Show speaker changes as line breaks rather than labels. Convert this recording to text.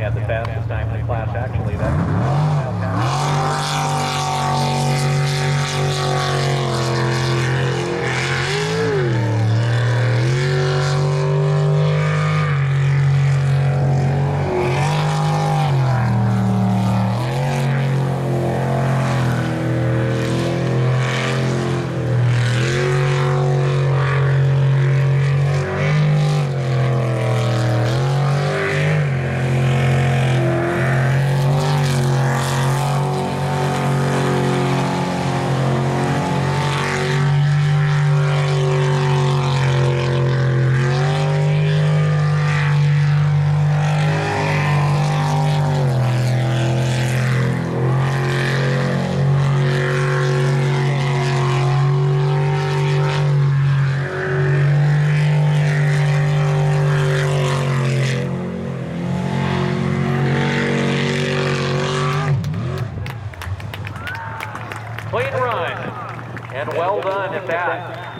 had the fastest time in the class, actually. That's clean run, and well done at that.